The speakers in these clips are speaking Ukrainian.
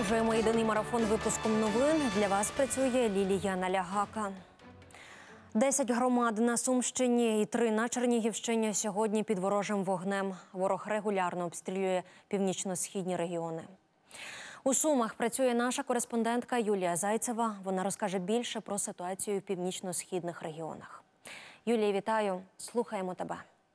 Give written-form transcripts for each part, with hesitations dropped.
Продовжуємо єдиний марафон випуском новин. Для вас працює Лілія Налягака. 10 громад на Сумщині і 3 на Чернігівщині сьогодні під ворожим вогнем. Ворог регулярно обстрілює північно-східні регіони. У Сумах працює наша кореспондентка Юлія Зайцева. Вона розкаже більше про ситуацію в північно-східних регіонах. Юлія, вітаю. Слухаємо тебе.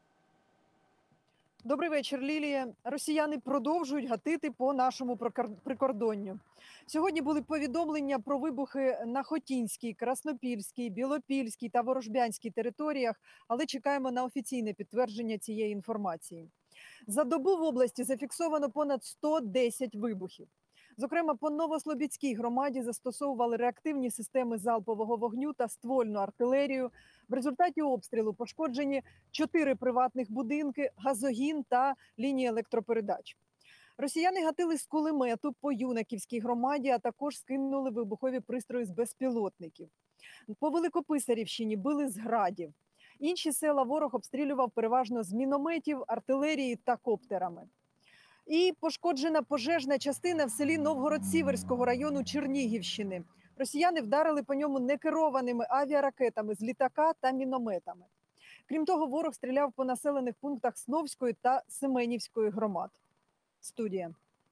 Добрий вечір, Лілія. Росіяни продовжують гатити по нашому прикордонню. Сьогодні були повідомлення про вибухи на Хотінській, Краснопільській, Білопільській та Ворожбянській територіях, але чекаємо на офіційне підтвердження цієї інформації. За добу в області зафіксовано понад 110 вибухів. Зокрема, по Новослобідській громаді застосовували реактивні системи залпового вогню та ствольну артилерію. В результаті обстрілу пошкоджені 4 приватних будинки, газогін та лінії електропередач. Росіяни гатили з кулемету по Юнаківській громаді, а також скинули вибухові пристрої з безпілотників. По Великописарівщині били з градів. Інші села ворог обстрілював переважно з мінометів, артилерії та коптерами. І пошкоджена пожежна частина в селі Новгород-Сіверського району Чернігівщини. Росіяни вдарили по ньому некерованими авіаракетами з літака та мінометами. Крім того, ворог стріляв по населених пунктах Сновської та Семенівської громад. Студія.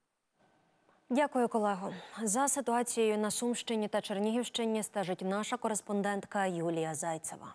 Дякую, колего. За ситуацією на Сумщині та Чернігівщині стежить наша кореспондентка Юлія Зайцева.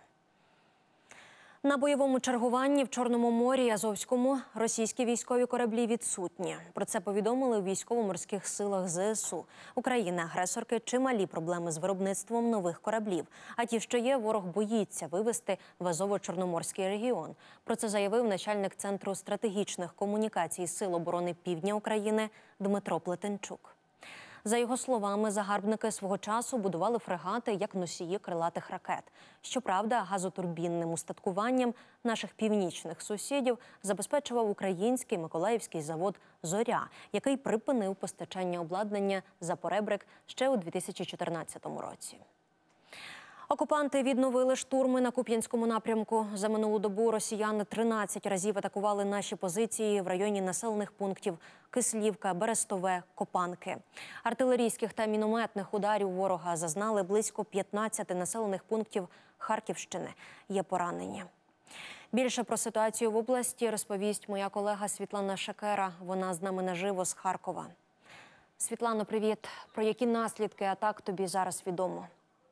На бойовому чергуванні в Чорному морі і Азовському російські військові кораблі відсутні. Про це повідомили у військово-морських силах ЗСУ. Країни-агресорки чималі проблеми з виробництвом нових кораблів. А ті, що є, ворог боїться вивести в Азово-Чорноморський регіон. Про це заявив начальник Центру стратегічних комунікацій Сил оборони Півдня України Дмитро Плетенчук. За його словами, загарбники свого часу будували фрегати як носії крилатих ракет. Щоправда, газотурбінним устаткуванням наших північних сусідів забезпечував український миколаївський завод «Зоря», який припинив постачання обладнання за поребрик ще у 2014 році. Окупанти відновили штурми на Куп'янському напрямку. За минулу добу росіяни 13 разів атакували наші позиції в районі населених пунктів Кислівка, Берестове, Копанки. Артилерійських та мінометних ударів ворога зазнали близько 15 населених пунктів Харківщини. Є поранені. Більше про ситуацію в області розповість моя колега Світлана Шекера. Вона з нами наживо з Харкова. Світлано, привіт. Про які наслідки атак тобі зараз відомо?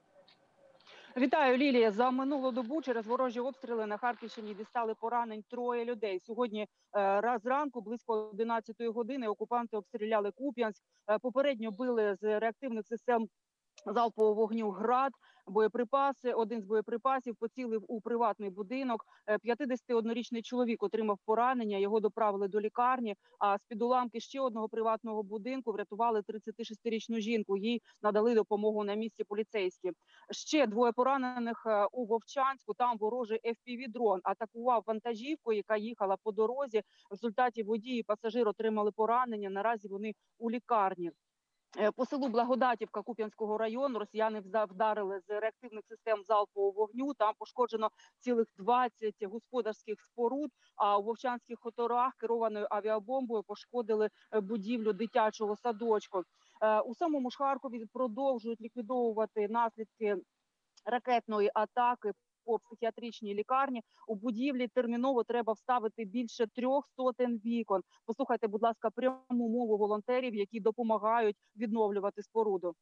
Вітаю, Лілія. За минулу добу через ворожі обстріли на Харківщині дістали поранень 3 людей. Сьогодні зранку, близько 11 години, окупанти обстріляли Куп'янськ. Попередньо били з реактивних систем залпового вогню «Град», боєприпаси. Один з боєприпасів поцілив у приватний будинок. 51-річний чоловік отримав поранення, його доправили до лікарні, а з-під уламки ще одного приватного будинку врятували 36-річну жінку. Їй надали допомогу на місці поліцейські. Ще 2 поранених у Вовчанську. Там ворожий FPV-дрон атакував вантажівку, яка їхала по дорозі. В результаті водій і пасажир отримали поранення. Наразі вони у лікарні. По селу Благодатівка Куп'янського району росіяни вдарили з реактивних систем залпового вогню. Там пошкоджено цілих 20 господарських споруд, а у Вовчанських хуторах керованою авіабомбою пошкодили будівлю дитячого садочку. У самому ж Харкові продовжують ліквідовувати наслідки ракетної атаки по психіатричній лікарні. У будівлі терміново треба вставити більше 300 вікон. Послухайте, будь ласка, пряму мову волонтерів, які допомагають відновлювати споруду.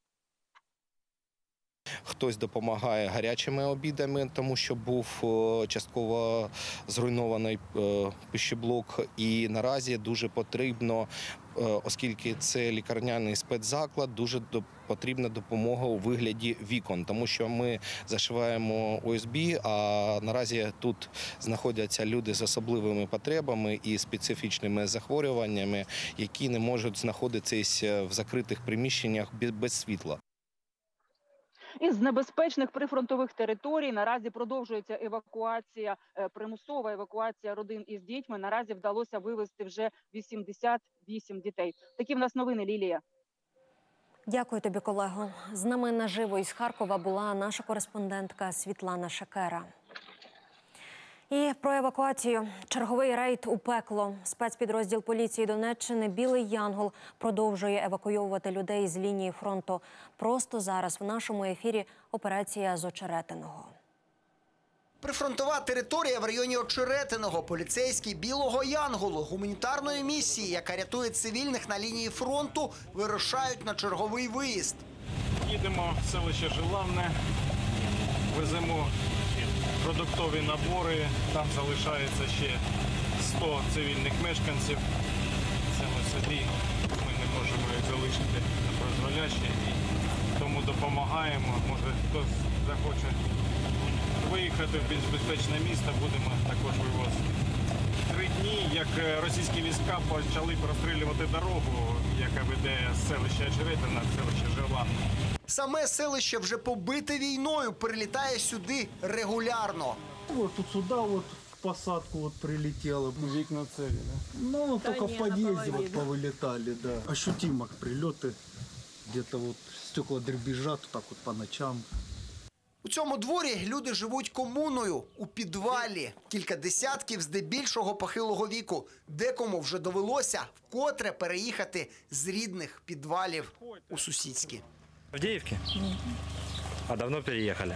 Хтось допомагає гарячими обідами, тому що був частково зруйнований пищеблок. І наразі дуже потрібно, оскільки це лікарняний спецзаклад, дуже потрібна допомога у вигляді вікон, тому що ми зашиваємо ОСБ, а наразі тут знаходяться люди з особливими потребами і специфічними захворюваннями, які не можуть знаходитися в закритих приміщеннях без світла. Із небезпечних прифронтових територій наразі продовжується евакуація, примусова евакуація родин із дітьми. Наразі вдалося вивезти вже 88 дітей. Такі в нас новини, Лілія. Дякую тобі, колего. З нами наживо із Харкова була наша кореспондентка Світлана Шекера. І про евакуацію. Черговий рейд у пекло. Спецпідрозділ поліції Донеччини «Білий Янгол» продовжує евакуйовувати людей з лінії фронту. Просто зараз в нашому ефірі операція з Очеретиного. Прифронтова територія в районі Очеретиного. Поліцейські «Білого Янголу» гуманітарної місії, яка рятує цивільних на лінії фронту, вирушають на черговий виїзд. Їдемо в селище Желанне, веземо продуктові набори, там залишається ще 100 цивільних мешканців. Це ми собі, ми не можемо їх залишити на призволяще, і тому допомагаємо. Може хтось захоче виїхати в більш безпечне місто, будемо також вивозити. 3 дні, як російські війська почали прострілювати дорогу, яка веде з селища Очеретина в селище Желанне. Саме селище вже побите війною, прилітає сюди регулярно. Вот тут сюда вот в посадку вот прилетело. Вікна цілі, да? Ну, только в подъезде вот повылетали, да. Ощутимо прилеты. Где-то вот стекла дребезжат так вот по ночам. У цьому дворі люди живуть комуною у підвалі. Кілька десятків здебільшого похилого віку. Декому вже довелося вкотре переїхати з рідних підвалів у сусідські. В Авдеевке? А давно переехали?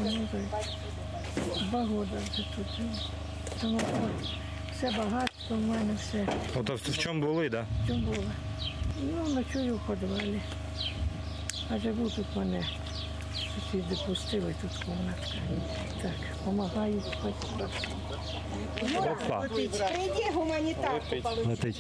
2 роки вже тут живу. Тому все багатство в мене, все. Вот в чем були, да? В чому було? Ну, ночую в підвалі. А живу тут мене. Сусіди пустили, тут кімнатка. Так, допомагають. Опа. Прийди гуманітарку. Летить.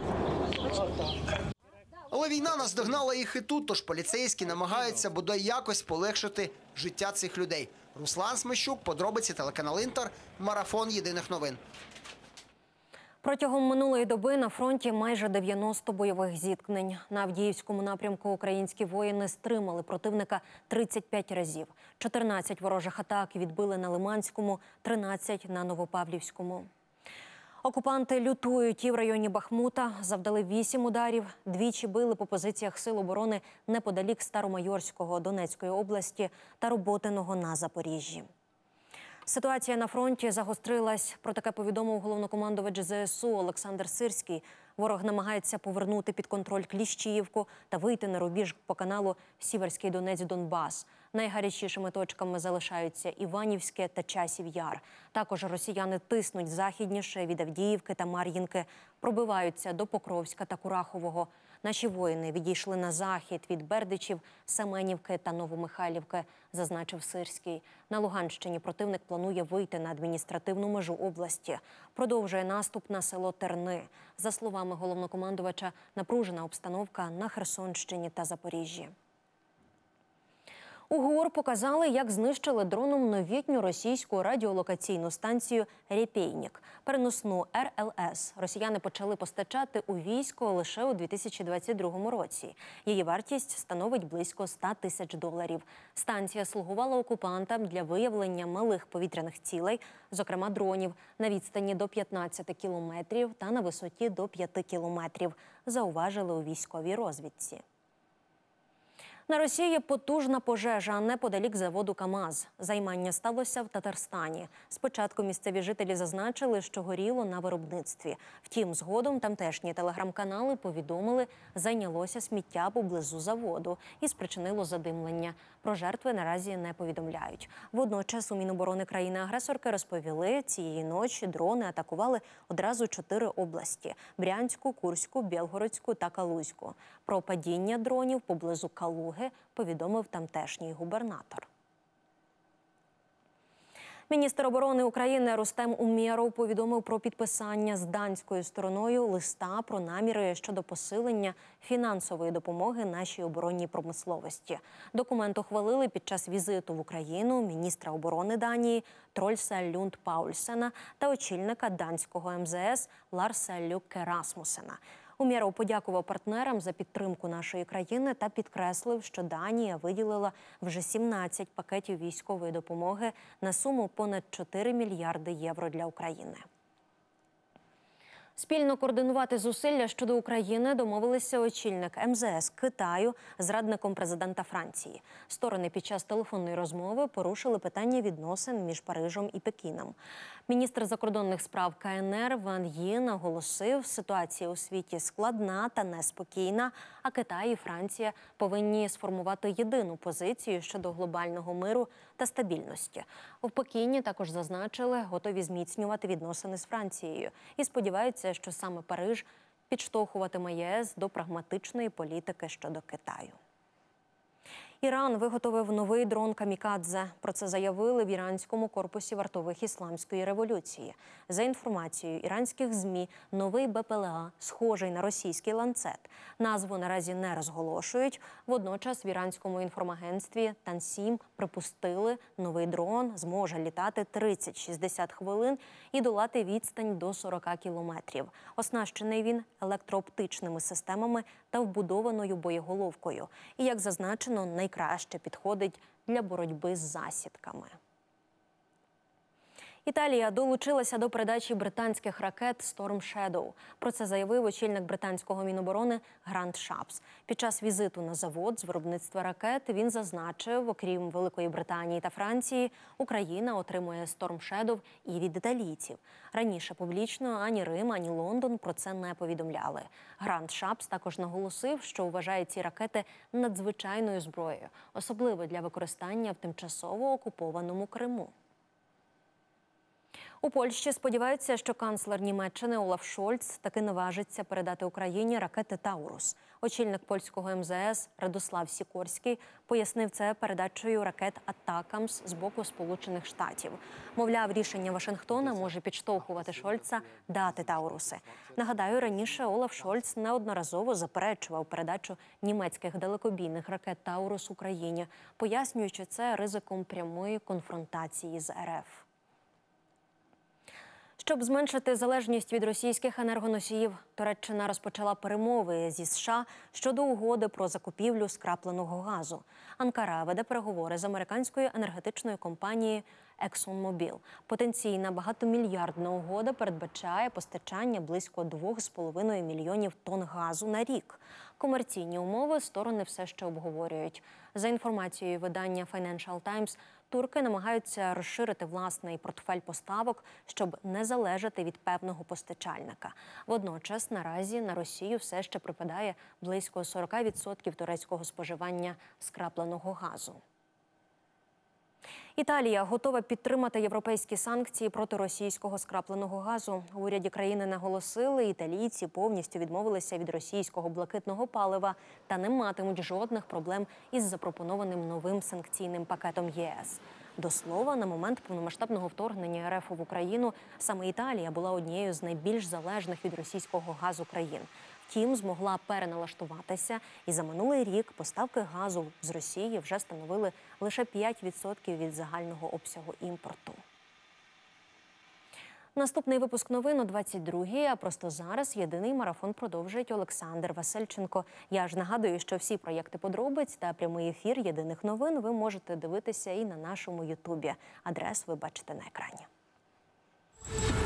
Але війна наздогнала їх і тут, тож поліцейські намагаються бодай якось полегшити життя цих людей. Руслан Смещук, подробиці, телеканал Інтер, марафон єдиних новин. Протягом минулої доби на фронті майже 90 бойових зіткнень. На Авдіївському напрямку українські воїни стримали противника 35 разів. 14 ворожих атак відбили на Лиманському, 13 на Новопавлівському. Окупанти лютують і в районі Бахмута, завдали 8 ударів, двічі били по позиціях Сил оборони неподалік Старомайорського Донецької області та Роботиного на Запоріжжі. Ситуація на фронті загострилась. Про таке повідомив головнокомандувач ЗСУ Олександр Сирський. Ворог намагається повернути під контроль Кліщіївку та вийти на рубіж по каналу Сіверський Донець-Донбас. Найгарячішими точками залишаються Іванівське та Часів Яр. Також росіяни тиснуть західніше від Авдіївки та Мар'їнки, пробиваються до Покровська та Курахового. Наші воїни відійшли на захід від Бердичів, Семенівки та Новомихайлівки, зазначив Сирський. На Луганщині противник планує вийти на адміністративну межу області. Продовжує наступ на село Терни. За словами головнокомандувача, напружена обстановка на Херсонщині та Запоріжжі. У ГУР показали, як знищили дроном новітню російську радіолокаційну станцію «Рєпєйнік». Переносну РЛС росіяни почали постачати у військо лише у 2022 році. Її вартість становить близько $100 000. Станція слугувала окупантам для виявлення малих повітряних цілей, зокрема дронів, на відстані до 15 кілометрів та на висоті до 5 кілометрів, зауважили у військовій розвідці. На Росії потужна пожежа неподалік заводу КАМАЗ. Займання сталося в Татарстані. Спочатку місцеві жителі зазначили, що горіло на виробництві. Втім, згодом тамтешні телеграм-канали повідомили, зайнялося сміття поблизу заводу і спричинило задимлення. Про жертви наразі не повідомляють. Водночас у Міноборони країни-агресорки розповіли, цієї ночі дрони атакували одразу 4 області – Брянську, Курську, Білгородську та Калузьку. Про падіння дронів поблизу Калуги повідомив тамтешній губернатор. Міністр оборони України Рустем Умєров повідомив про підписання з данською стороною листа про наміри щодо посилення фінансової допомоги нашій оборонній промисловості. Документ ухвалили під час візиту в Україну міністра оборони Данії Трольса Люнд Паульсена та очільника данського МЗС Ларса Люкке Расмусена. Умєров подякував партнерам за підтримку нашої країни та підкреслив, що Данія виділила вже 17 пакетів військової допомоги на суму понад 4 мільярди євро для України. Спільно координувати зусилля щодо України домовилися очільник МЗС Китаю з радником президента Франції. Сторони під час телефонної розмови порушили питання відносин між Парижем і Пекіном. Міністр закордонних справ КНР Ван Ї наголосив, ситуація у світі складна та неспокійна, а Китай і Франція повинні сформувати єдину позицію щодо глобального миру та стабільності. У Пекіні також зазначили, готові зміцнювати відносини з Францією і сподіваються, що саме Париж підштовхуватиме ЄС до прагматичної політики щодо Китаю. Іран виготовив новий дрон «Камікадзе». Про це заявили в іранському корпусі вартових ісламської революції. За інформацією іранських ЗМІ, новий БПЛА схожий на російський ланцет. Назву наразі не розголошують. Водночас в іранському інформагентстві «Тансім» припустили, новий дрон зможе літати 30-60 хвилин і долати відстань до 40 кілометрів. Оснащений він електрооптичними системами та вбудованою боєголовкою. І, як зазначено, найкраще підходить для боротьби з засідками. Італія долучилася до передачі британських ракет «Storm Shadow». Про це заявив очільник британського Міноборони Грант Шапс. Під час візиту на завод з виробництва ракет він зазначив, окрім Великої Британії та Франції, Україна отримує «Storm Shadow» і від італійців. Раніше публічно ані Рим, ані Лондон про це не повідомляли. Грант Шапс також наголосив, що вважає ці ракети надзвичайною зброєю, особливо для використання в тимчасово окупованому Криму. У Польщі сподіваються, що канцлер Німеччини Олаф Шольц таки наважиться передати Україні ракети «Таурус». Очільник польського МЗС Радослав Сікорський пояснив це передачею ракет «Атакамс» з боку Сполучених Штатів. Мовляв, рішення Вашингтона може підштовхувати Шольца дати «Тауруси». Нагадаю, раніше Олаф Шольц неодноразово заперечував передачу німецьких далекобійних ракет «Таурус» Україні, пояснюючи це ризиком прямої конфронтації з РФ. Щоб зменшити залежність від російських енергоносіїв, Туреччина розпочала перемови зі США щодо угоди про закупівлю скрапленого газу. Анкара веде переговори з американською енергетичною компанією ExxonMobil. Потенційна багатомільярдна угода передбачає постачання близько 2,5 мільйонів тонн газу на рік. Комерційні умови сторони все ще обговорюють. За інформацією видання Financial Times, турки намагаються розширити власний портфель поставок, щоб не залежати від певного постачальника. Водночас наразі на Росію все ще припадає близько 40% турецького споживання скрапленого газу. Італія готова підтримати європейські санкції проти російського скрапленого газу. У уряді країни наголосили, італійці повністю відмовилися від російського блакитного палива та не матимуть жодних проблем із запропонованим новим санкційним пакетом ЄС. До слова, на момент повномасштабного вторгнення РФ в Україну саме Італія була однією з найбільш залежних від російського газу країн. Втім, змогла переналаштуватися, і за минулий рік поставки газу з Росії вже становили лише 5% від загального обсягу імпорту. Наступний випуск новин о 22-й, а просто зараз єдиний марафон продовжить Олександр Васильченко. Я ж нагадую, що всі проєкти подробиць та прямий ефір єдиних новин ви можете дивитися і на нашому Ютубі. Адресу ви бачите на екрані.